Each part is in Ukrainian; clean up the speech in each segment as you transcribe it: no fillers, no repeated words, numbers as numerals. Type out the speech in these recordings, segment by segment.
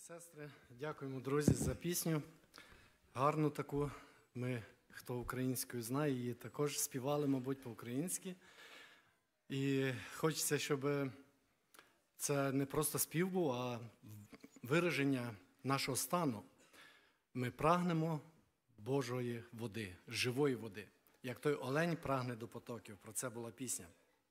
Сестри, дякуємо, друзі, за пісню. Гарну таку. Ми, хто українською знає, її також співали, мабуть, по-українськи. І хочеться, щоб це не просто спів був, а вираження нашого стану. Ми прагнемо Божої води, живої води. Як той олень прагне до потоків. Про це була пісня.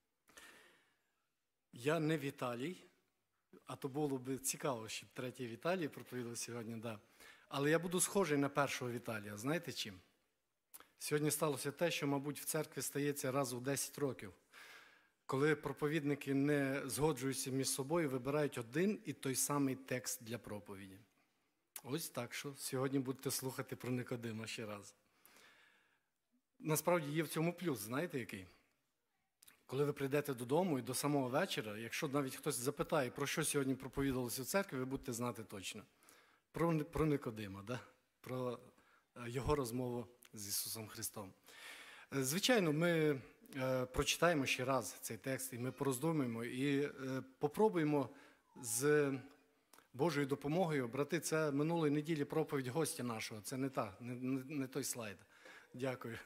Я не Віталій. А то було б цікаво, щоб третій Віталій проповідав сьогодні, да. Але я буду схожий на першого Віталія. Знаєте чим? Сьогодні сталося те, що, мабуть, в церкві стається раз у 10 років. Коли проповідники не згоджуються між собою, вибирають один і той самий текст для проповіді. Ось так, що сьогодні будете слухати про Никодима ще раз. Насправді є в цьому плюс, знаєте який? Коли ви прийдете додому і до самого вечора, якщо навіть хтось запитає, про що сьогодні проповідувалося в церкві, ви будете знати точно. Про Никодима, да? Про його розмову з Ісусом Христом. Звичайно, ми прочитаємо ще раз цей текст, і ми пороздумуємо, і попробуємо з Божою допомогою, брати, це минулої неділі проповідь гостя нашого, це не той слайд. Дякую.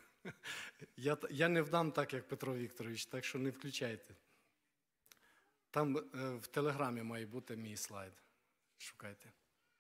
Я не вдам так, як Петро Вікторович, так що не включайте. Там в Телеграмі має бути мій слайд. Шукайте.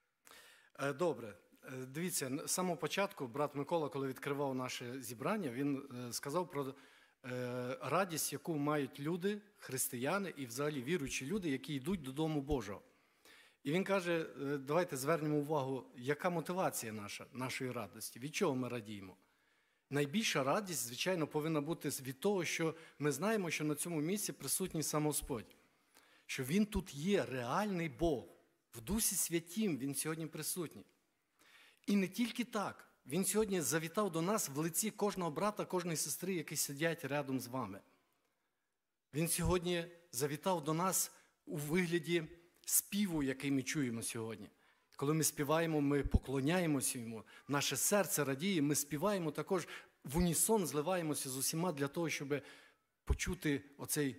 Добре. Дивіться, з самого початку брат Микола, коли відкривав наше зібрання, він сказав про радість, яку мають люди, християни і взагалі віруючі люди, які йдуть до Дому Божого. І він каже, давайте звернемо увагу, яка мотивація нашої радості, від чого ми радіємо. Найбільша радість, звичайно, повинна бути від того, що ми знаємо, що на цьому місці присутній сам Господь. Що Він тут є, реальний Бог. В Дусі Святім Він сьогодні присутній. І не тільки так. Він сьогодні завітав до нас в лиці кожного брата, кожної сестри, які сидять рядом з вами. Він сьогодні завітав до нас у вигляді співу, який ми чуємо сьогодні. Коли ми співаємо, ми поклоняємося Йому, наше серце радіє, ми співаємо також в унісон, зливаємося з усіма для того, щоб почути оцей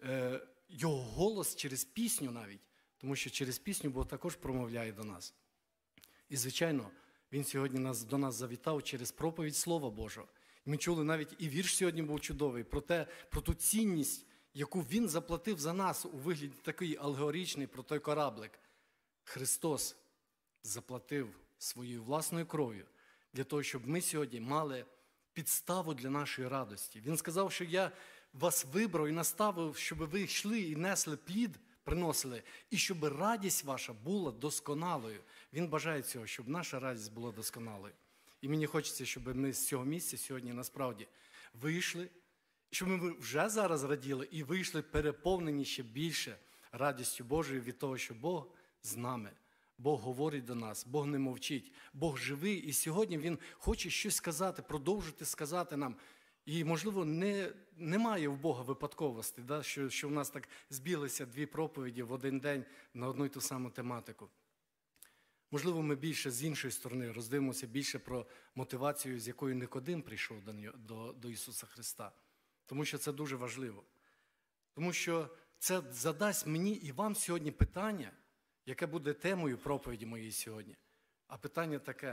Його голос через пісню навіть, тому що через пісню Бог також промовляє до нас. І, звичайно, Він сьогодні до нас завітав через проповідь Слова Божого. І ми чули навіть, і вірш сьогодні був чудовий, про ту цінність, яку Він заплатив за нас у вигляді такий алегоричний, про той кораблик. Христос заплатив своєю власною кров'ю для того, щоб ми сьогодні мали підставу для нашої радості. Він сказав, що я вас вибрав і наставив, щоб ви йшли і несли плід, приносили, і щоб радість ваша була досконалою. Він бажає цього, щоб наша радість була досконалою. І мені хочеться, щоб ми з цього місця сьогодні насправді вийшли, щоб ми вже зараз раділи і вийшли переповнені ще більше радістю Божою від того, що Бог з нами. Бог говорить до нас, Бог не мовчить, Бог живий, і сьогодні Він хоче щось сказати, продовжити сказати нам. І, можливо, немає в Бога випадковості, да, що в нас так збіглися дві проповіді в один день на одну й ту саму тематику. Можливо, ми більше з іншої сторони роздивимося більше про мотивацію, з якою Никодим прийшов до Ісуса Христа. Тому що це дуже важливо. Тому що це задасть мені і вам сьогодні питання, яке буде темою проповіді моєї сьогодні. А питання таке.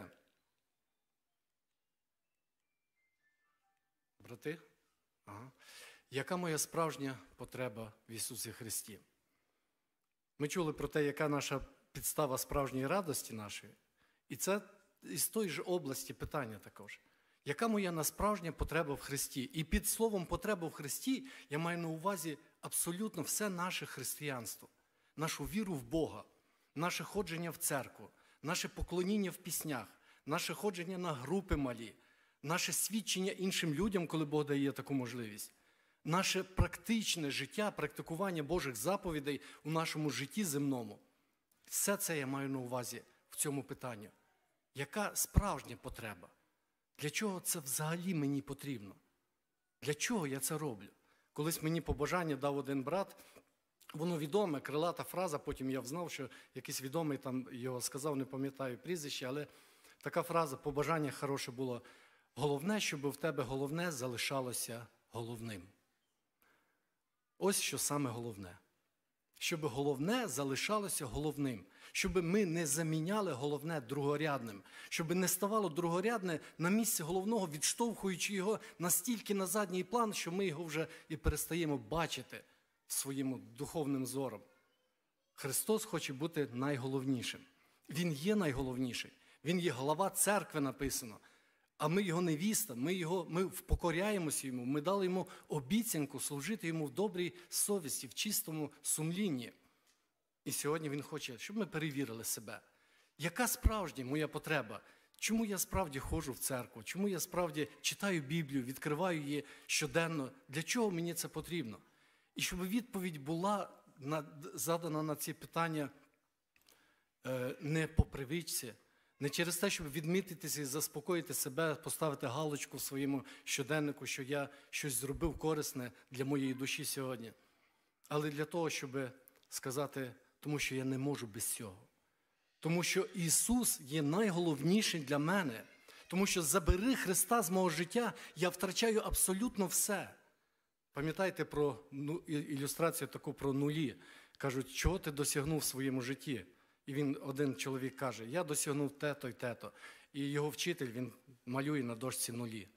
Брати? Ага. Яка моя справжня потреба в Ісусі Христі? Ми чули про те, яка наша підстава справжньої радості нашої. І це із тої ж області питання також. Яка моя насправжня потреба в Христі? І під словом «потреба в Христі» я маю на увазі абсолютно все наше християнство. Нашу віру в Бога. Наше ходження в церкву, наше поклоніння в піснях, наше ходження на групи малі, наше свідчення іншим людям, коли Бог дає таку можливість, наше практичне життя, практикування Божих заповідей у нашому житті земному. Все це я маю на увазі в цьому питанні. Яка справжня потреба? Для чого це взагалі мені потрібно? Для чого я це роблю? Колись мені побажання дав один брат. Воно відоме, крилата фраза, потім я взнав, що якийсь відомий там його сказав, не пам'ятаю прізвище, але така фраза, побажання хороше було. Головне, щоб в тебе головне залишалося головним. Ось що саме головне. Щоб головне залишалося головним. Щоб ми не заміняли головне другорядним. Щоб не ставало другорядне на місце головного, відштовхуючи його настільки на задній план, що ми його вже і перестаємо бачити своїм духовним зором. Христос хоче бути найголовнішим. Він є найголовніший. Він є глава церкви, написано. А ми його невіста, ми впокоряємося йому, ми дали йому обіцянку служити йому в добрій совісті, в чистому сумлінні. І сьогодні він хоче, щоб ми перевірили себе. Яка справді моя потреба? Чому я справді ходжу в церкву? Чому я справді читаю Біблію, відкриваю її щоденно? Для чого мені це потрібно? І щоб відповідь була задана на ці питання не по привичці, не через те, щоб відмітитися і заспокоїти себе, поставити галочку в своєму щоденнику, що я щось зробив корисне для моєї душі сьогодні. Але для того, щоб сказати, тому що я не можу без цього. Тому що Ісус є найголовніший для мене. Тому що забери Христа з мого життя, я втрачаю абсолютно все. Пам'ятаєте про ілюстрацію таку про нулі. Кажуть, чого ти досягнув в своєму житті? І один чоловік каже, я досягнув те-то і те-то. І його вчитель, він малює на дошці нулі.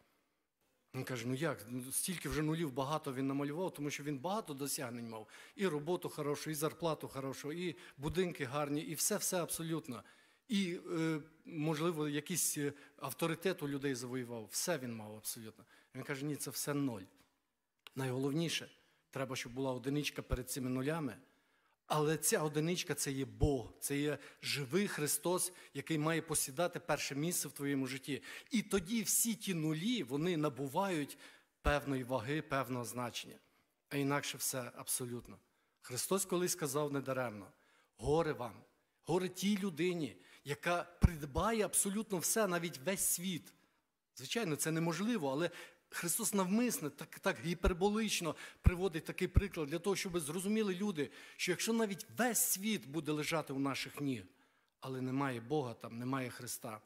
Він каже, ну як, стільки вже нулів багато він намалював, тому що він багато досягнень мав. І роботу хорошу, і зарплату хорошу, і будинки гарні, і все абсолютно. І, можливо, якийсь авторитет у людей завоював. Все він мав абсолютно. Він каже, ні, це все ноль. Найголовніше, треба, щоб була одиничка перед цими нулями. Але ця одиничка – це є Бог, це є живий Христос, який має посідати перше місце в твоєму житті. І тоді всі ті нулі, вони набувають певної ваги, певного значення. А інакше все абсолютно. Христос колись сказав недаремно, горе вам, горе тій людині, яка придбає абсолютно все, навіть весь світ. Звичайно, це неможливо, але Христос навмисно, так гіперболично приводить такий приклад для того, щоб зрозуміли люди, що якщо навіть весь світ буде лежати у наших ніг, але немає Бога там, немає Христа,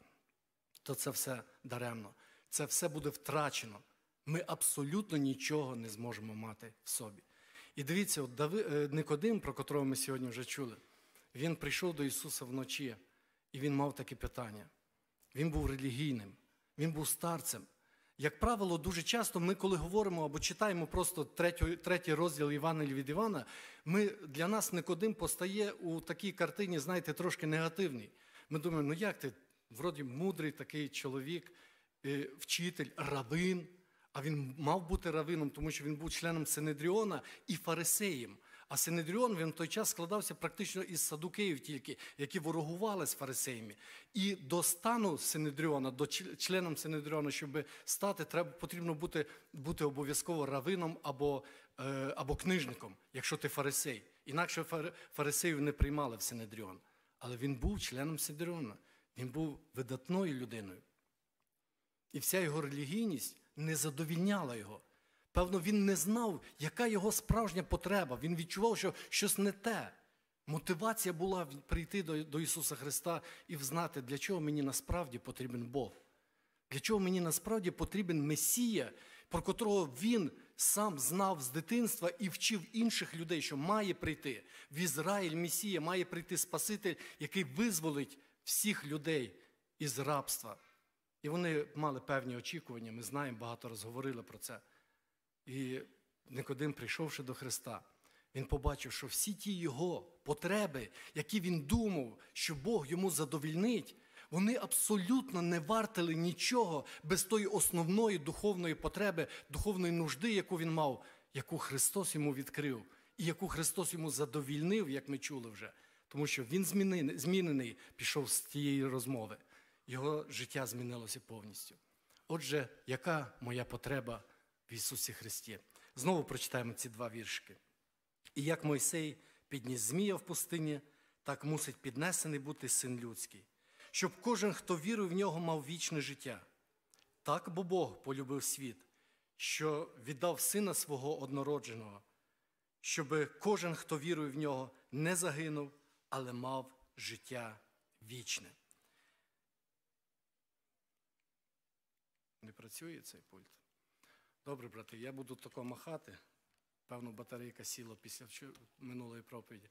то це все даремно. Це все буде втрачено. Ми абсолютно нічого не зможемо мати в собі. І дивіться, Никодим, про котрого ми сьогодні вже чули, він прийшов до Ісуса вночі, і він мав таке питання. Він був релігійним, він був старцем. Як правило, дуже часто ми, коли говоримо або читаємо просто третій розділ Євангелія від Івана, для нас Никодим постає у такій картині, знаєте, трошки негативній. Ми думаємо, ну як ти, вроді мудрий такий чоловік, вчитель, равин, а він мав бути равином, тому що він був членом Синедріона і фарисеєм. А Синедріон, він в той час складався практично із садукеїв тільки, які ворогували з фарисеями. І до стану Синедріона, до членом Синедріона, щоб стати, потрібно бути обов'язково равином або книжником, якщо ти фарисей. Інакше фарисеїв не приймали в Синедріон. Але він був членом Синедріона, він був видатною людиною. І вся його релігійність не задовільняла його. Певно, він не знав, яка його справжня потреба. Він відчував, що щось не те. Мотивація була прийти до Ісуса Христа і взнати, для чого мені насправді потрібен Бог. Для чого мені насправді потрібен Месія, про котрого він сам знав з дитинства і вчив інших людей, що має прийти в Ізраїль Месія, має прийти Спаситель, який визволить всіх людей із рабства. І вони мали певні очікування, ми знаємо, багато раз говорили про це. І Никодим, прийшовши до Христа, він побачив, що всі ті його потреби, які він думав, що Бог йому задовільнить, вони абсолютно не вартили нічого без тої основної духовної потреби, духовної нужди, яку він мав, яку Христос йому відкрив, і яку Христос йому задовільнив, як ми чули вже. Тому що він змінений пішов з тієї розмови. Його життя змінилося повністю. Отже, яка моя потреба в Ісусі Христі? Знову прочитаємо ці два віршики. «І як Мойсей підніс змія в пустині, так мусить піднесений бути Син Людський, щоб кожен, хто вірує в Нього, мав вічне життя. Так бо Бог полюбив світ, що віддав Сина Свого однородженого, щоб кожен, хто вірує в Нього, не загинув, але мав життя вічне». Не працює цей пульт? Добре, брати, я буду тако махати. Певно, батарейка сіла після минулої проповіді.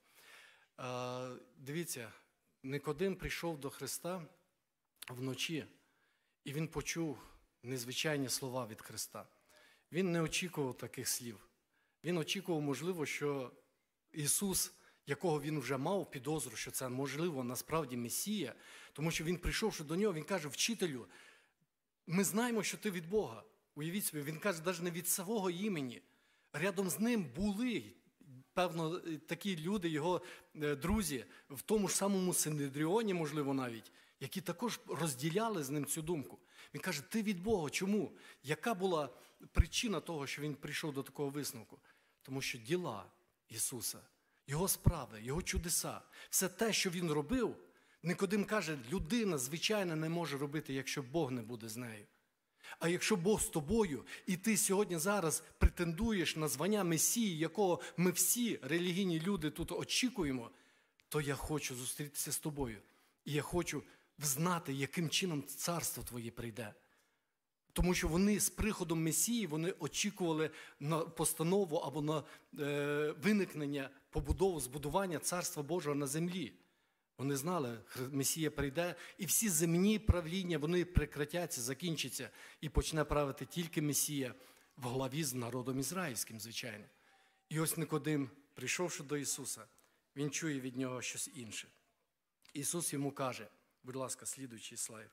Дивіться, Никодим прийшов до Христа вночі, і він почув незвичайні слова від Христа. Він не очікував таких слів. Він очікував, можливо, що Ісус, якого він вже мав підозру, що це, можливо, насправді Месія, тому що він, прийшовши до нього, він каже: «Вчителю, ми знаємо, що ти від Бога». Уявіть собі, він каже, навіть не від свого імені. Рядом з ним були, певно, такі люди, його друзі, в тому ж самому Синедріоні, можливо, навіть, які також розділяли з ним цю думку. Він каже: «Ти від Бога». Чому? Яка була причина того, що він прийшов до такого висновку? Тому що діла Ісуса, Його справи, Його чудеса, все те, що Він робив, Никодим каже, людина звичайно не може робити, якщо Бог не буде з нею. А якщо Бог з тобою, і ти сьогодні зараз претендуєш на звання Месії, якого ми всі релігійні люди тут очікуємо, то я хочу зустрітися з тобою. І я хочу знати, яким чином царство твоє прийде. Тому що вони з приходом Месії, вони очікували на постанову або на виникнення, побудову, збудування Царства Божого на землі. Вони знали, Месія прийде, і всі земні правління, вони прекратяться, закінчаться, і почне правити тільки Месія в главі з народом ізраїльським, звичайно. І ось Никодим, прийшовши до Ісуса, він чує від нього щось інше. Ісус йому каже, будь ласка, слідуючий слайд.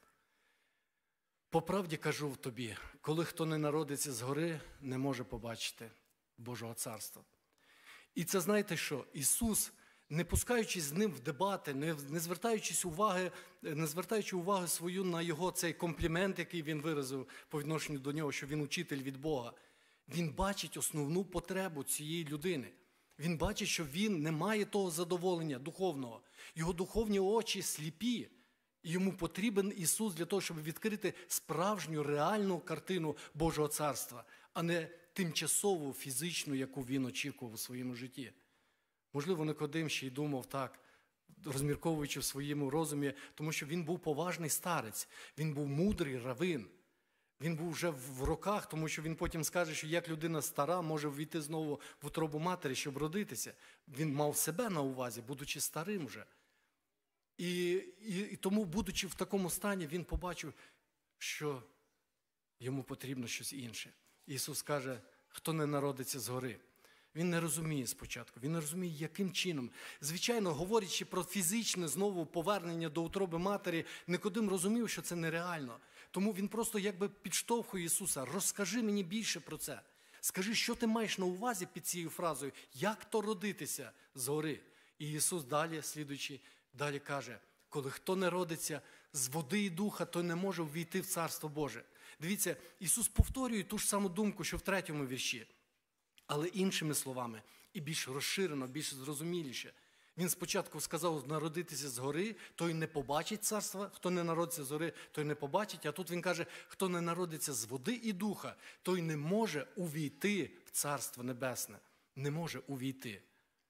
«По правді кажу тобі, коли хто не народиться згори, не може побачити Божого царства». І це, знаєте що, Ісус, не пускаючись з ним в дебати, не звертаючи уваги свою на його цей комплімент, який він виразив по відношенню до нього, що він учитель від Бога, він бачить основну потребу цієї людини. Він бачить, що він не має того задоволення духовного. Його духовні очі сліпі. І йому потрібен Ісус для того, щоб відкрити справжню, реальну картину Божого царства, а не тимчасову, фізичну, яку він очікував у своєму житті. Можливо, Никодим ще й думав так, розмірковуючи в своєму розумі, тому що він був поважний старець, він був мудрий раввин. Він був вже в роках, тому що він потім скаже, що як людина стара може ввійти знову в утробу матері, щоб родитися. Він мав себе на увазі, будучи старим вже. І тому, будучи в такому стані, він побачив, що йому потрібно щось інше. Ісус каже, хто не народиться згори. Він не розуміє спочатку, він не розуміє, яким чином. Звичайно, говорячи про фізичне знову повернення до утроби матері, Никодим розумів, що це нереально. Тому він просто якби підштовхує Ісуса, розкажи мені більше про це. Скажи, що ти маєш на увазі під цією фразою, як то родитися згори. І Ісус далі, слідуючи, далі каже, коли хто не родиться з води і духа, то не може ввійти в Царство Боже. Дивіться, Ісус повторює ту ж саму думку, що в 3-му вірші, але іншими словами, і більш розширено, більш зрозуміліше. Він спочатку сказав, народитися згори, той не побачить царства, хто не народиться згори, той не побачить, а тут він каже, хто не народиться з води і духа, той не може увійти в Царство Небесне, не може увійти.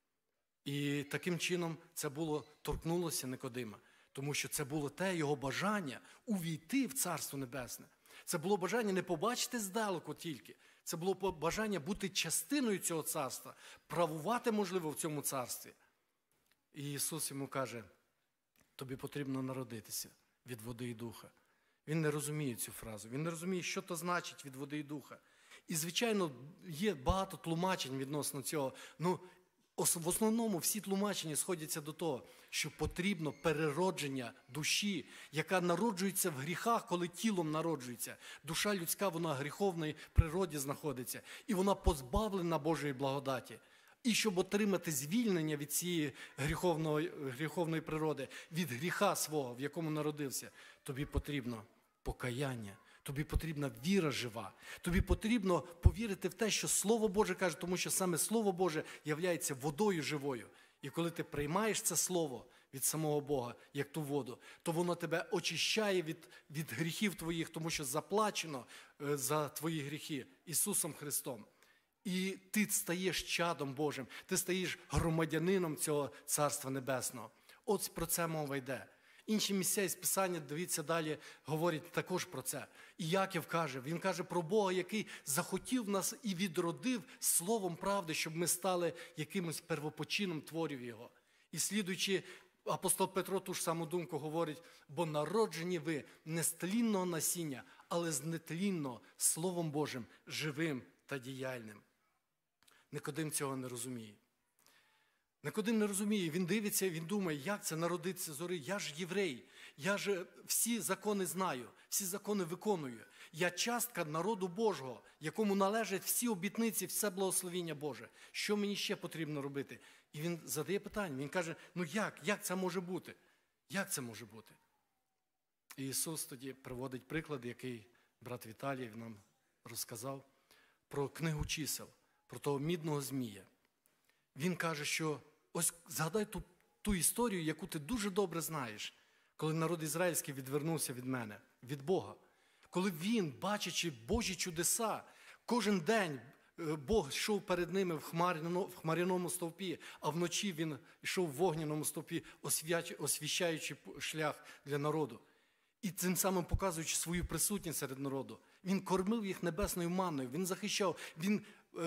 І таким чином це торкнулося Никодима, тому що це було те його бажання увійти в Царство Небесне. Це було бажання не побачити здалеку тільки, це було бажання бути частиною цього царства, правувати, можливо, в цьому царстві. І Ісус йому каже, тобі потрібно народитися від води і духа. Він не розуміє цю фразу, він не розуміє, що то значить від води і духа. І, звичайно, є багато тлумачень відносно цього. В основному всі тлумачення сходяться до того, що потрібно переродження душі, яка народжується в гріхах, коли тілом народжується. Душа людська, вона в гріховній природі знаходиться, і вона позбавлена Божої благодаті. І щоб отримати звільнення від цієї гріховної природи, від гріха свого, в якому народився, тобі потрібно покаяння. Тобі потрібна віра жива. Тобі потрібно повірити в те, що Слово Боже каже, тому що саме Слово Боже являється водою живою. І коли ти приймаєш це Слово від самого Бога, як ту воду, то воно тебе очищає від гріхів твоїх, тому що заплачено за твої гріхи Ісусом Христом. І ти стаєш чадом Божим, ти стаєш громадянином цього Царства Небесного. От про це мова йде. Інші місця із Писання, дивіться далі, говорять також про це. І Яків каже, він каже про Бога, який захотів нас і відродив словом правди, щоб ми стали якимось первопочином творів Його. І слідуючи, апостол Петро ту ж саму думку говорить, бо народжені ви не з тлінного насіння, але з нетлінного, Словом Божим, живим та діяльним. Никодим цього не розуміє. Никодим не розуміє, він дивиться, він думає, як це народитися згори, я ж єврей, я ж всі закони знаю, всі закони виконую. Я частка народу Божого, якому належать всі обітниці, все благословіння Боже. Що мені ще потрібно робити? І він задає питання, він каже, ну як це може бути? Як це може бути? І Ісус тоді приводить приклад, який брат Віталій нам розказав, про книгу чисел, про того мідного змія. Він каже, що ось згадай ту історію, яку ти дуже добре знаєш, коли народ ізраїльський відвернувся від мене, від Бога. Коли він, бачачи Божі чудеса, кожен день Бог йшов перед ними в хмаряному стовпі, а вночі він йшов в вогняному стовпі, освіщаючи шлях для народу. І тим самим показуючи свою присутність серед народу. Він кормив їх небесною манною, він захищав, він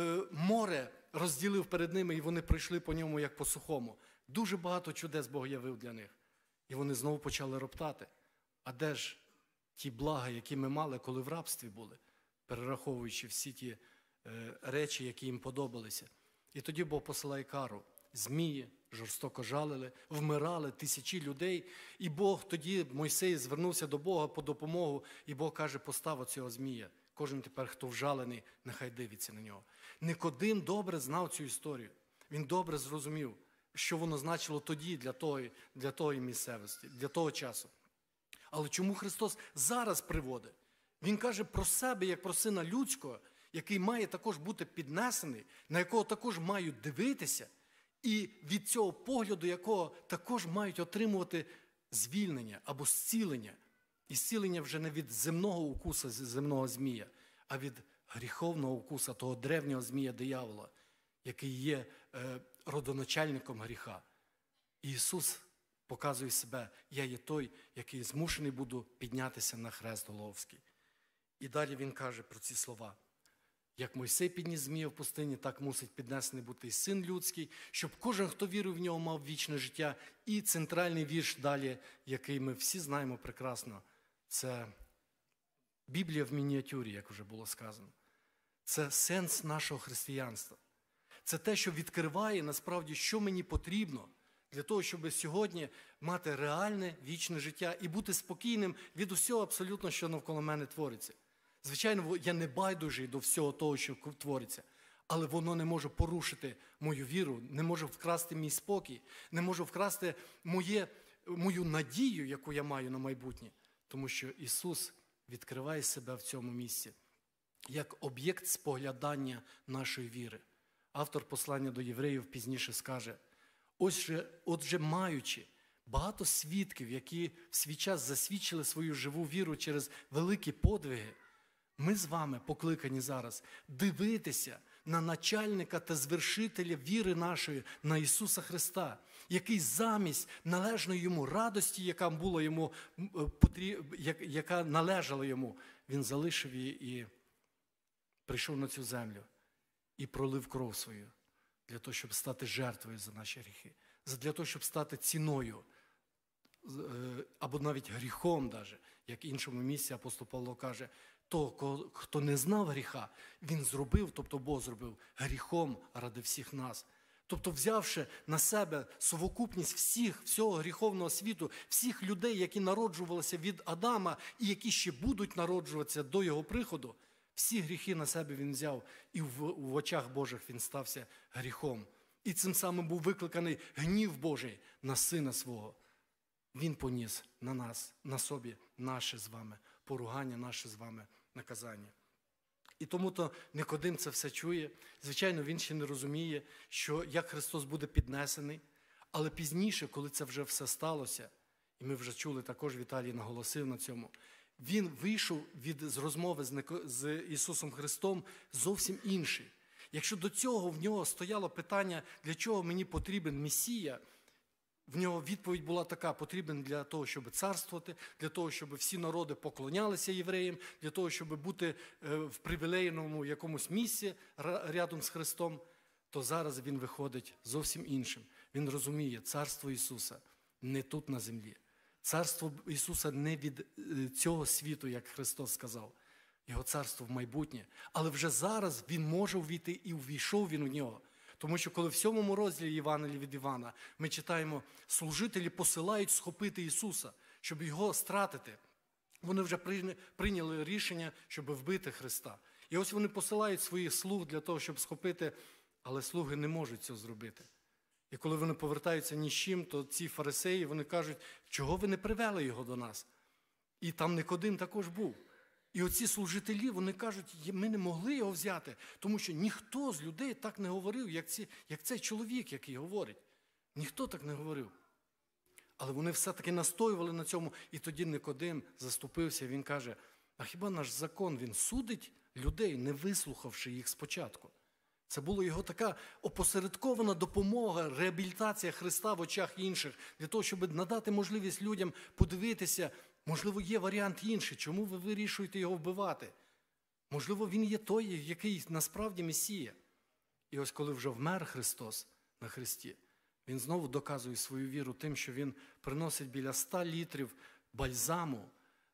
море розділив перед ними, і вони пройшли по ньому, як по сухому. Дуже багато чудес Бог явив для них. І вони знову почали роптати. А де ж ті блага, які ми мали, коли в рабстві були, перераховуючи всі ті речі, які їм подобалися. І тоді Бог посилає кару. Змії жорстоко жалили, вмирали тисячі людей. І Бог тоді, Мойсей звернувся до Бога по допомогу, і Бог каже, постав оцього змія. Кожен тепер, хто вжалений, нехай дивиться на нього. Никодим добре знав цю історію. Він добре зрозумів, що воно значило тоді для тої місцевості, для того часу. Але чому Христос зараз приводить? Він каже про себе, як про сина людського, який має також бути піднесений, на якого також мають дивитися, і від цього погляду, якого також мають отримувати звільнення або зцілення. І зцілення вже не від земного укуса, земного змія, а від гріховного укуса, того древнього змія диявола, який є родоначальником гріха. І Ісус показує себе, я є той, який змушений буду піднятися на хрест Голгофський. І далі Він каже про ці слова. Як Мойсей підніс змія в пустині, так мусить піднесений бути і Син людський, щоб кожен, хто вірив в нього, мав вічне життя. І центральний вірш далі, який ми всі знаємо прекрасно, це Біблія в мініатюрі, як вже було сказано. Це сенс нашого християнства. Це те, що відкриває, насправді, що мені потрібно для того, щоб сьогодні мати реальне вічне життя і бути спокійним від усього абсолютно, що навколо мене твориться. Звичайно, я не байдужий до всього того, що твориться, але воно не може порушити мою віру, не може вкрасти мій спокій, не може вкрасти мою надію, яку я маю на майбутнє. Тому що Ісус відкриває себе в цьому місці як об'єкт споглядання нашої віри. Автор послання до євреїв пізніше скаже, отже, маючи багато свідків, які в свій час засвідчили свою живу віру через великі подвиги, ми з вами покликані зараз дивитися на начальника та звершителя віри нашої, на Ісуса Христа, який замість належної йому радості, яка належала йому, Він залишив її і прийшов на цю землю і пролив кров свою для того, щоб стати жертвою за наші гріхи, для того, щоб стати ціною, або навіть гріхом, як в іншому місці апостол Павло каже, того, хто не знав гріха, він зробив, тобто Бог зробив, гріхом ради всіх нас. Тобто, взявши на себе совокупність всього гріховного світу, всіх людей, які народжувалися від Адама і які ще будуть народжуватися до його приходу, всі гріхи на себе він взяв, і в очах Божих він стався гріхом. І цим самим був викликаний гнів Божий на Сина свого. Він поніс на нас, на собі наше з вами поругання, наше з вами наказання. І тому-то Никодим це все чує. Звичайно, він ще не розуміє, що як Христос буде піднесений. Але пізніше, коли це вже все сталося, і ми вже чули, також Віталій наголосив на цьому, він вийшов з розмови з Ісусом Христом зовсім інший. Якщо до цього в нього стояло питання, для чого мені потрібен Месія, В нього відповідь була така: потрібен для того, щоб царствувати, для того, щоб всі народи поклонялися євреям, для того, щоб бути в привілейному якомусь місці рядом з Христом, то зараз він виходить зовсім іншим. Він розуміє, царство Ісуса не тут на землі. Царство Ісуса не від цього світу, як Христос сказав. Його царство в майбутнє. Але вже зараз він може увійти, і увійшов він у нього. Тому що коли в 7 розділі Євангелія від Івана ми читаємо, служителі посилають схопити Ісуса, щоб його стратити. Вони вже прийняли рішення, щоб вбити Христа. І ось вони посилають своїх слуг для того, щоб схопити, але слуги не можуть цього зробити. І коли вони повертаються ні з чим, то ці фарисеї, вони кажуть, чого ви не привели його до нас? І там Никодим також був. І оці служителі, вони кажуть, ми не могли його взяти, тому що ніхто з людей так не говорив, як цей чоловік, який говорить. Ніхто так не говорив. Але вони все-таки настоювали на цьому, і тоді Никодим заступився, він каже, а хіба наш закон, він судить людей, не вислухавши їх спочатку? Це була його така опосередкована допомога, реабілітація Христа в очах інших, для того, щоб надати можливість людям подивитися, можливо, є варіант інший, чому ви вирішуєте його вбивати? Можливо, він є той, який насправді Месія. І ось коли вже вмер Христос на хресті, він знову доказує свою віру тим, що він приносить біля 100 літрів бальзаму,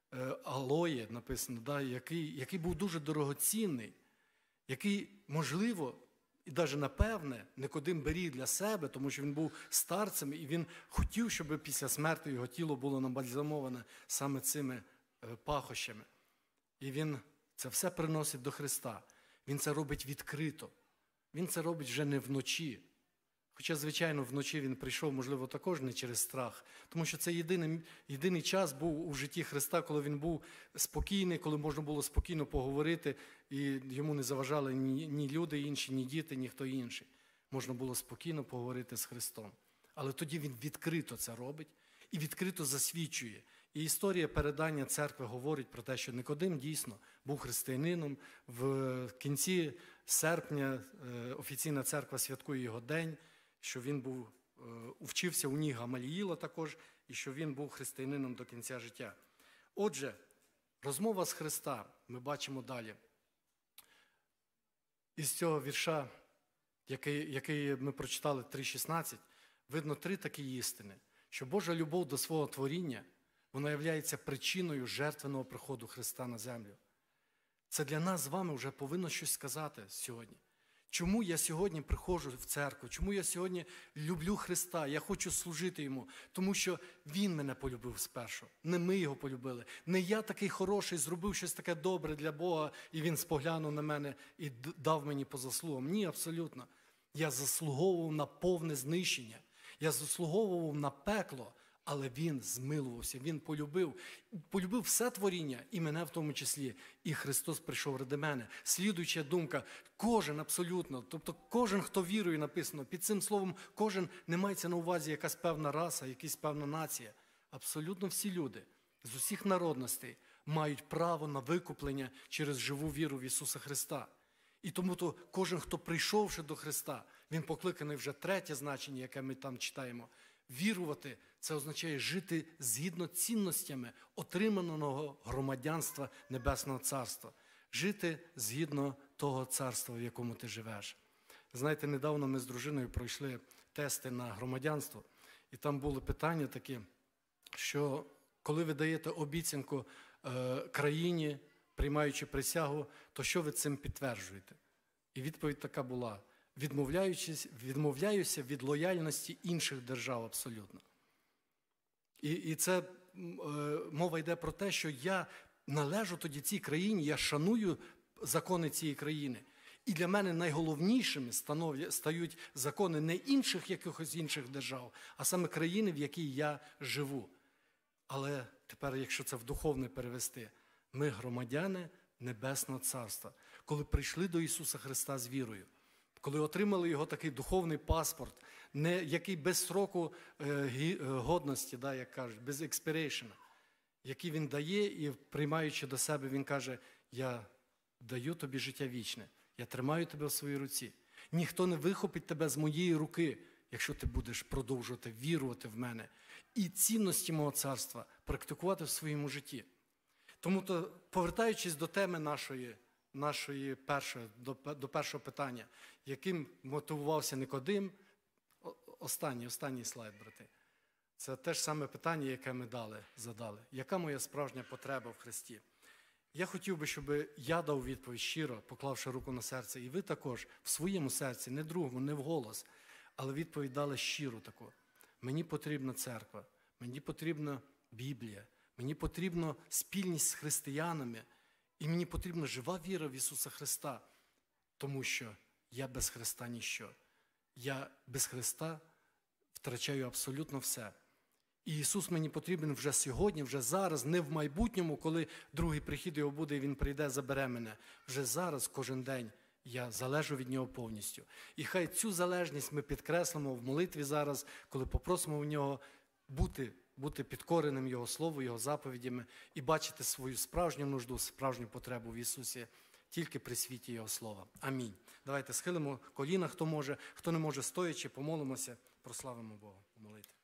алоє, написано, який був дуже дорогоцінний, який, можливо, і навіть напевне, Никодим беріг для себе, тому що він був старцем, і він хотів, щоб після смерті його тіло було набальзамоване саме цими пахощами. І він це все приносить до Христа. Він це робить відкрито. Він це робить вже не вночі. Хоча, звичайно, вночі він прийшов, можливо, також не через страх. Тому що це єдиний час був у житті Христа, коли він був спокійний, коли можна було спокійно поговорити, і йому не заважали ні люди інші, ні діти, ніхто інший. Можна було спокійно поговорити з Христом. Але тоді він відкрито це робить і відкрито засвідчує. І історія передання церкви говорить про те, що Никодим дійсно був християнином. В кінці серпня офіційна церква святкує його день, що він вчився у ніг Гамаліїла також, і що він був християнином до кінця життя. Отже, розмова з Христа ми бачимо далі. Із цього вірша, який ми прочитали 3.16, видно 3 такі істини, що Божа любов до свого творіння, вона являється причиною жертвеного приходу Христа на землю. Це для нас з вами вже повинно щось сказати сьогодні. Чому я сьогодні приходжу в церкву? Чому я сьогодні люблю Христа? Я хочу служити Йому. Тому що Він мене полюбив спершу. Не ми Його полюбили. Не я такий хороший, зробив щось таке добре для Бога, і Він споглянув на мене і дав мені по заслугам. Ні, абсолютно. Я заслуговував на повне знищення. Я заслуговував на пекло. Але Він змилувався, Він полюбив все творіння, і мене в тому числі. І Христос прийшов ради мене. Слідуюча думка, кожен абсолютно, тобто кожен, хто вірує, написано, під цим словом кожен не мається на увазі якась певна раса, якась певна нація. Абсолютно всі люди з усіх народностей мають право на викуплення через живу віру в Ісуса Христа. І тому то кожен, хто прийшовши до Христа, він покликаний вже 3 значення, яке ми там читаємо. Вірувати – це означає жити згідно цінностями отриманого громадянства Небесного Царства. Жити згідно того царства, в якому ти живеш. Знаєте, недавно ми з дружиною пройшли тести на громадянство. І там були питання такі, що коли ви даєте обіцянку країні, приймаючи присягу, то що ви цим підтверджуєте? І відповідь така була: відмовляюся від лояльності інших держав абсолютно. І це мова йде про те, що я належу тоді цій країні, я шаную закони цієї країни. І для мене найголовнішими стають закони не якихось інших держав, а саме країни, в якій я живу. Але тепер, якщо це в духовне перевести, ми громадяни Небесного Царства, коли прийшли до Ісуса Христа з вірою, коли отримали Його такий духовний паспорт, який без сроку годності, як кажуть, без expiration, який Він дає, і приймаючи до себе, Він каже: я даю тобі життя вічне, я тримаю тебе в своїй руці. Ніхто не вихопить тебе з моєї руки. якщо ти будеш продовжувати вірувати в мене і цінності мого царства практикувати в своєму житті. Тому, повертаючись до теми нашої до першого питання, яким мотивувався Никодим, останній слайд, брати. Це те ж саме питання, яке ми задали. Яка моя справжня потреба в Христі? Я хотів би, щоб я дав відповідь щиро, поклавши руку на серце, і ви також в своєму серці, не другому, не вголос, але відповідь дали щиро таку. Мені потрібна церква, мені потрібна Біблія, мені потрібна спільність з християнами, і мені потрібна жива віра в Ісуса Христа, тому що я без Христа ніщо. Я без Христа втрачаю абсолютно все. І Ісус мені потрібен вже сьогодні, вже зараз, не в майбутньому, коли другий прихід Його буде, і Він прийде, забере мене. Вже зараз, кожен день, я залежу від Нього повністю. І хай цю залежність ми підкреслимо в молитві зараз, коли попросимо в Нього бути підкореним Його Слову, Його заповідями і бачити свою справжню нужду, справжню потребу в Ісусі тільки при світі Його Слова. Амінь. Давайте схилимо коліна, хто може, хто не може, стоячи, помолимося, прославимо Бога. Молитві.